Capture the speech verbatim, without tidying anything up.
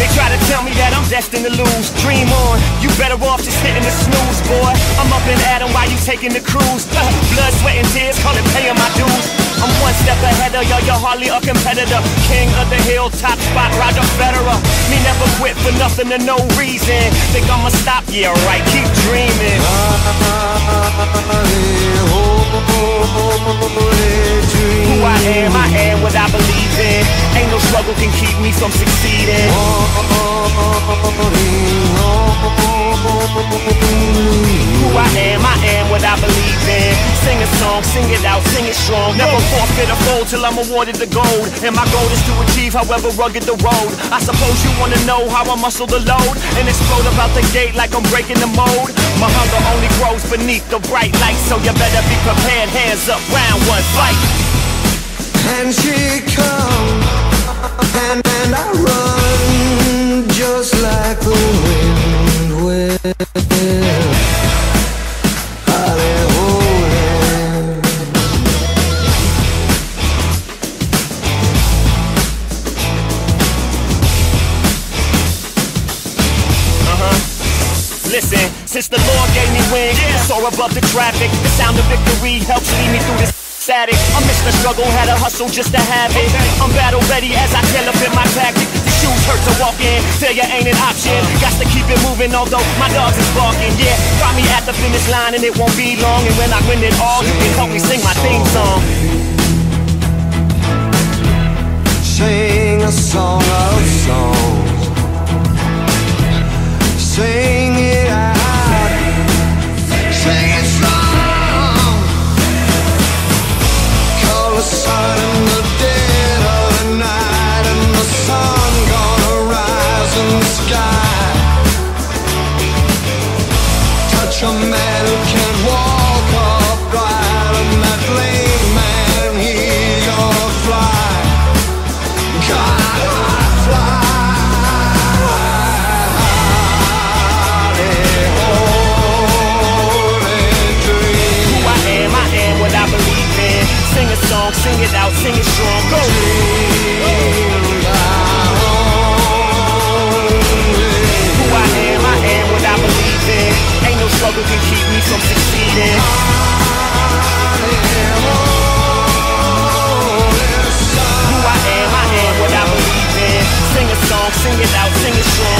They try to tell me that I'm destined to lose. Dream on, you better off just hitting the snooze, boy. I'm up in Adam while you taking the cruise. Blood, sweat, and tears, call it paying my dues. I'm one step ahead of y'all, you're hardly a competitor. King of the hill, top spot, Roger Federer. Me never quit for nothing to no reason. Think I'ma stop? Yeah, right, keep dreaming. Who I am, I am what I believe in. Ain't no struggle can keep me from succeeding. Who I am, I am what I believe in. Sing a song, sing it out, sing it strong. Never forfeit a fold till I'm awarded the gold. And my goal is to achieve however rugged the road. I suppose you wanna know how I muscle the load and explode about the gate like I'm breaking the mold. My hunger only grows beneath the bright light, so you better be prepared. Hands up, round one, fight. And she comes, and, and I run just like the wind will. Listen, since the Lord gave me wings, yeah. Soar above the traffic. The sound of victory helps lead me through this static. I missed the struggle, had a hustle just to have it. Okay. I'm battle ready as I tailor fit my tactic. The shoes hurt to walk in, failure ain't an option. Got to keep it moving, although my dogs is barking. Yeah, find me at the finish line and it won't be long. And when I win it all, you can help me sing my theme song. Sing a song of songs. Sing it out, sing it strong. Call the sun in the dead of the night, and the sun gonna rise in the sky. Touch a man who can walk upright, and that lame man, he's gonna fly. Gotta fly. Sing a song, sing it out, sing it strong. Go! Who I am, I am what I believe in. Ain't no struggle can keep me from succeeding. Who I am, I am what I believe in. Sing a song, sing it out, sing it strong.